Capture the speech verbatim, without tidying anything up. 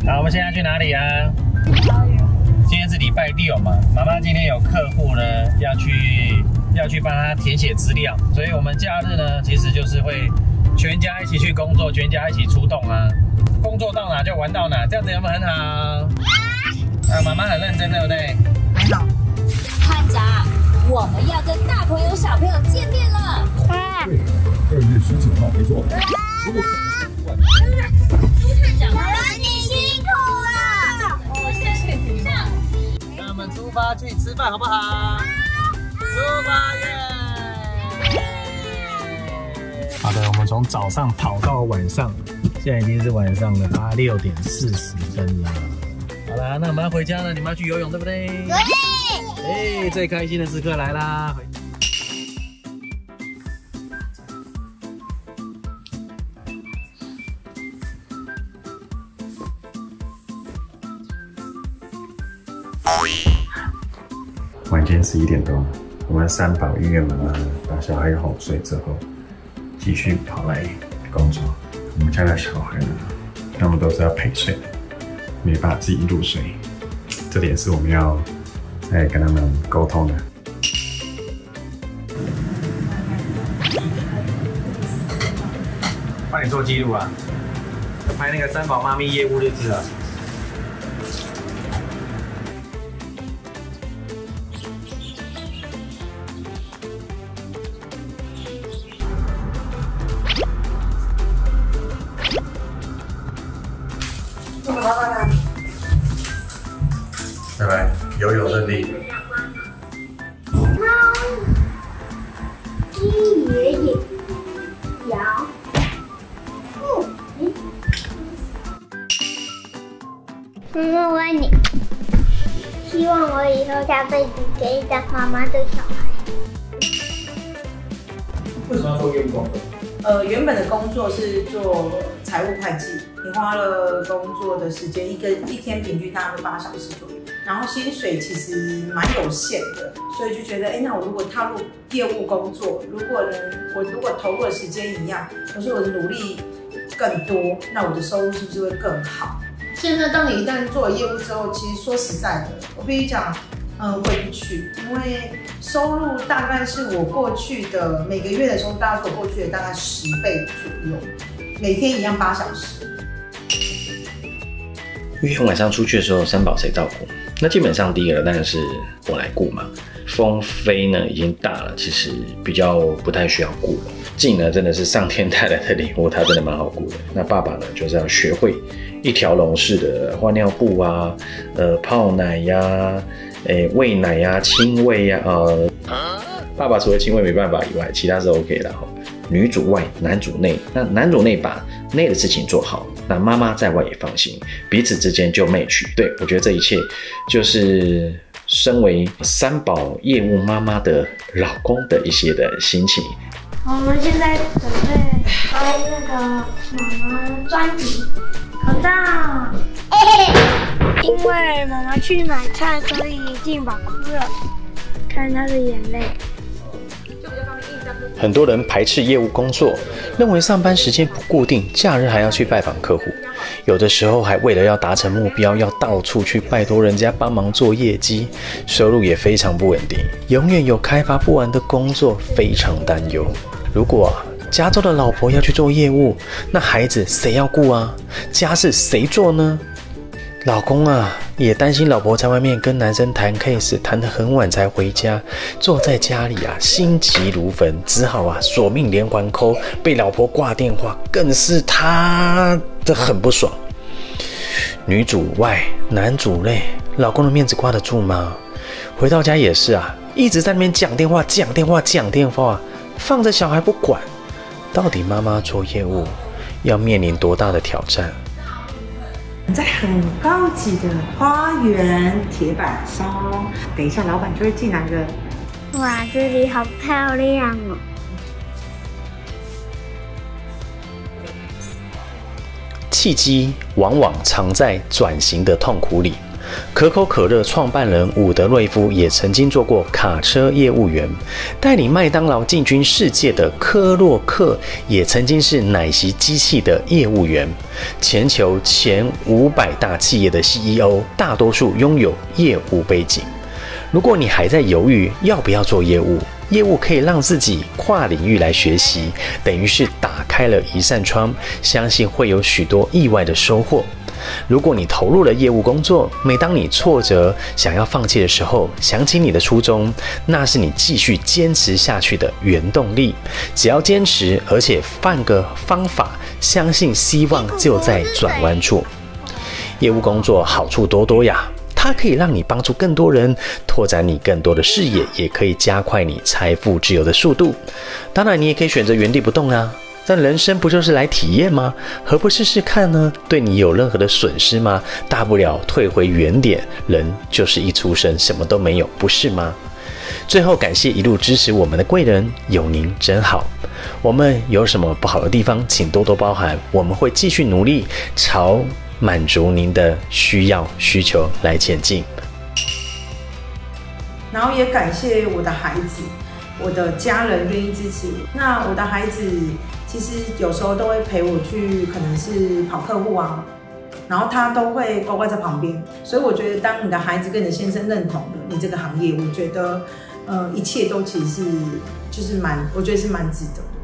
好，我们现在去哪里啊？今天是礼拜六嘛，妈妈今天有客户呢，要去要去帮她填写资料，所以我们假日呢，其实就是会全家一起去工作，全家一起出动啊。工作到哪就玩到哪，这样子有没有很好？啊，妈妈很认真，对不对？ 还好。 探长，我们要跟大朋友小朋友见面了。 对，二月十九号，没错。如果探长，你辛苦了。我先去上。 那我们出发去吃饭好不好？出发耶！好的，我们从早上跑到晚上，现在已经是晚上的八六点四十分了。好啦，那我们要回家了，你们要去游泳对不对？ 对。 哎，最开心的时刻来啦！晚间十一点多，我们三宝医院妈妈把小孩哄睡之后，继续跑来工作。我们家的小孩呢，他们都是要陪睡的，没办法自己入睡，这点是我们要再跟他们沟通的。帮你做记录啊，拍那个三宝妈咪业务日志啊。拜拜，游泳顺利。 猫，鸡爷爷，羊，兔子。妈妈，我爱你。希望我以后下辈子可以当妈妈的小孩。 为什么要做业务工作？ 呃，原本的工作是做财务会计，你花了工作的时间，一个一天平均大概会八小时左右，然后薪水其实蛮有限的，所以就觉得，哎，那我如果踏入业务工作，如果能我如果投入的时间一样，可是我的努力更多，那我的收入是不是会更好？现在当你一旦做了业务之后，其实说实在的，我必须讲。嗯，回不去，因为收入大概是我过去的每个月的收入，大概是我过去的大概十倍左右，每天一样八小时。 因为晚上出去的时候，三宝谁照顾？那基本上第一个当然是我来顾嘛。风飞呢已经大了，其实比较不太需要顾了。静呢真的是上天带来的礼物，它真的蛮好顾的。那爸爸呢就是要学会一条龙式的换尿布啊，呃泡奶呀、啊。诶，喂奶呀、啊，亲喂呀、啊，呃，爸爸除了亲喂没办法以外，其他是 OK 的哈。女主外，男主内。那男主内把内的事情做好，那妈妈在外也放心，彼此之间就 match。对，我觉得这一切就是身为三宝业务妈妈的老公的一些的心情。 我们现在准备拍那个妈妈专辑，口罩。因为妈妈去买菜，所以静宝哭了，看她的眼泪。 很多人排斥业务工作，认为上班时间不固定，假日还要去拜访客户，有的时候还为了要达成目标，要到处去拜托人家帮忙做业绩，收入也非常不稳定，永远有开发不完的工作，非常担忧。如果加州的老婆要去做业务，那孩子谁要顾啊？家事谁做呢？老公啊，也担心老婆在外面跟男生谈 case， 谈得很晚才回家，坐在家里啊，心急如焚，只好啊索命连环 call， 被老婆挂电话，更是他的很不爽。女主外，男主内，老公的面子挂得住吗？回到家也是啊，一直在那边讲电话，讲电话，讲电话，放着小孩不管。到底妈妈做业务要面临多大的挑战？ 在很高级的花园铁板烧，等一下老板就会进来了。 哇，这里好漂亮哦！ 契机往往藏在转型的痛苦里。 可口可乐创办人伍德瑞夫也曾经做过卡车业务员，带领麦当劳进军世界的科洛克也曾经是奶昔机器的业务员。全球前五百大企业的 C E O 大多数拥有业务背景。如果你还在犹豫要不要做业务，业务可以让自己跨领域来学习，等于是打开了一扇窗，相信会有许多意外的收获。如果你投入了业务工作，每当你挫折想要放弃的时候，想起你的初衷，那是你继续坚持下去的原动力。只要坚持，而且换个方法，相信希望就在转弯处。业务工作好处多多呀，它可以让你帮助更多人，拓展你更多的视野，也可以加快你财富自由的速度。当然，你也可以选择原地不动啊。但人生不就是来体验吗？何不试试看呢？对你有任何的损失吗？大不了退回原点。人就是一出生什么都没有，不是吗？最后，感谢一路支持我们的贵人，有您真好。我们有什么不好的地方，请多多包涵，我们会继续努力，朝满足您的需要需求来前进。 然后也感谢我的孩子，我的家人愿意支持我。那我的孩子其实有时候都会陪我去，可能是跑客户啊，然后他都会乖乖在旁边。所以我觉得，当你的孩子跟你先生认同了你这个行业，我觉得，呃，一切都其实是就是蛮，我觉得是蛮值得的。